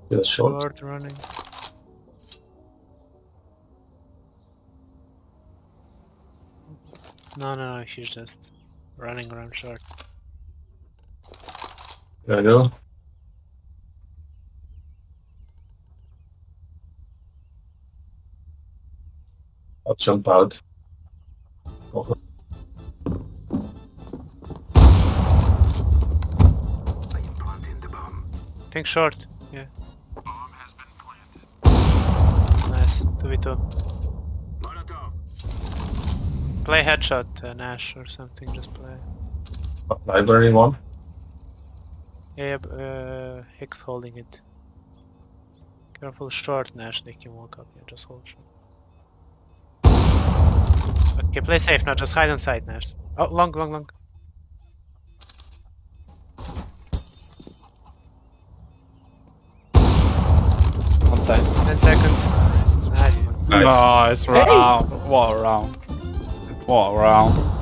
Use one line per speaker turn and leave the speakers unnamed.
Yeah, short.
Short running. No, she's just running around short.
There I go. I'll jump out. Oh,
Think short. Yeah. Nice. 2v2. Play headshot, Nash or something. Just play.
library one.
Yeah, Hicks holding it. Careful short, Nash. They can walk up. Yeah, just hold short. Okay, play safe now. Just hide on side, Nash. Oh, long.
One side.
10 seconds. Nice one.
Nice.
Nice round. What a round. What a round.